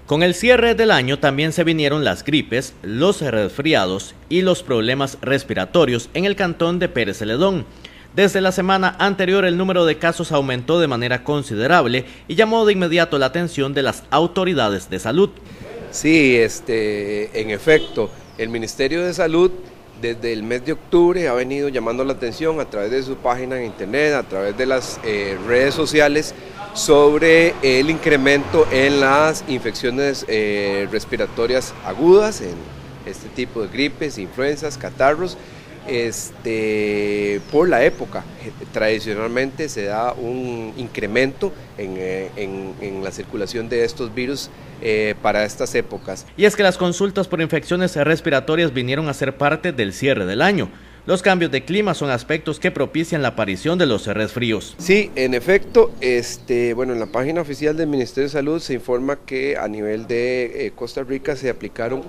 Con el cierre del año también se vinieron las gripes, los resfriados y los problemas respiratorios en el cantón de Pérez Celedón. Desde la semana anterior el número de casos aumentó de manera considerable y llamó de inmediato la atención de las autoridades de salud. Sí, en efecto, el Ministerio de Salud desde el mes de octubre ha venido llamando la atención a través de su página en internet, a través de las redes sociales, sobre el incremento en las infecciones respiratorias agudas, en este tipo de gripes, influencias, catarros, por la época. Tradicionalmente se da un incremento en la circulación de estos virus para estas épocas. Y es que las consultas por infecciones respiratorias vinieron a ser parte del cierre del año. Los cambios de clima son aspectos que propician la aparición de los resfríos. Sí, en efecto, en la página oficial del Ministerio de Salud se informa que a nivel de Costa Rica se aplicaron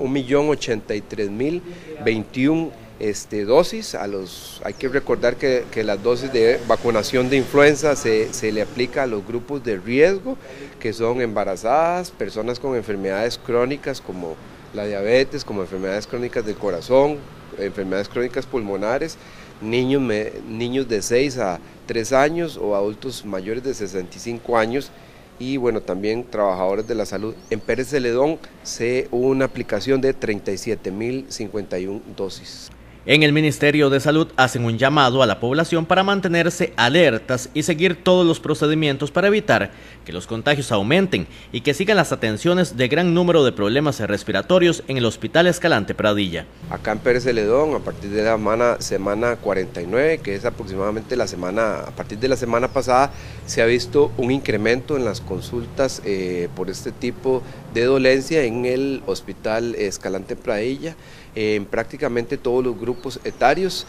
1.083.021 dosis. Hay que recordar que las dosis de vacunación de influenza se le aplica a los grupos de riesgo, que son embarazadas, personas con enfermedades crónicas como la diabetes, como enfermedades crónicas del corazón, enfermedades crónicas pulmonares, niños de 6 a 3 años o adultos mayores de 65 años y bueno, también trabajadores de la salud. En Pérez Celedón hubo una aplicación de 37.051 dosis. En el Ministerio de Salud hacen un llamado a la población para mantenerse alertas y seguir todos los procedimientos para evitar que los contagios aumenten y que sigan las atenciones de gran número de problemas respiratorios en el Hospital Escalante Pradilla. Acá en Pérez Celedón, a partir de la semana 49, que es aproximadamente a partir de la semana pasada, se ha visto un incremento en las consultas por este tipo de dolencia en el Hospital Escalante Pradilla, en prácticamente todos los grupos etarios.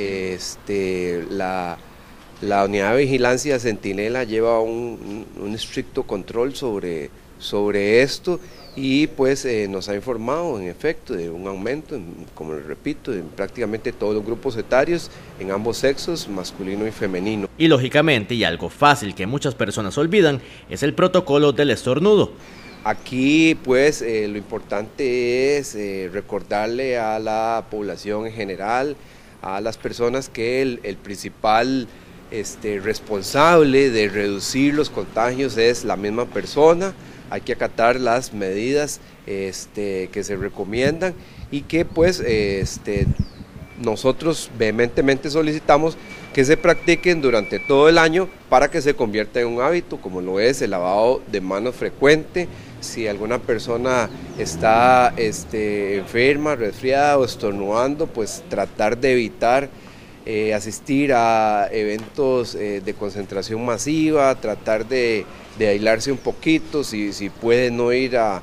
La unidad de vigilancia Centinela lleva un estricto control sobre esto y pues nos ha informado en efecto de un aumento, como les repito, en prácticamente todos los grupos etarios, en ambos sexos, masculino y femenino. Y lógicamente, y algo fácil que muchas personas olvidan, es el protocolo del estornudo. Aquí pues lo importante es recordarle a la población en general, a las personas que el principal responsable de reducir los contagios es la misma persona. Hay que acatar las medidas que se recomiendan y que pues nosotros vehementemente solicitamos que se practiquen durante todo el año para que se convierta en un hábito, como lo es el lavado de manos frecuente. Si alguna persona está enferma, resfriada o estornudando, pues tratar de evitar asistir a eventos de concentración masiva, tratar de aislarse un poquito, si puede no ir a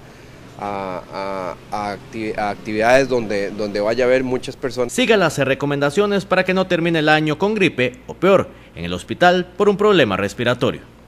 actividades donde vaya a haber muchas personas. Siga las recomendaciones para que no termine el año con gripe o peor, en el hospital por un problema respiratorio.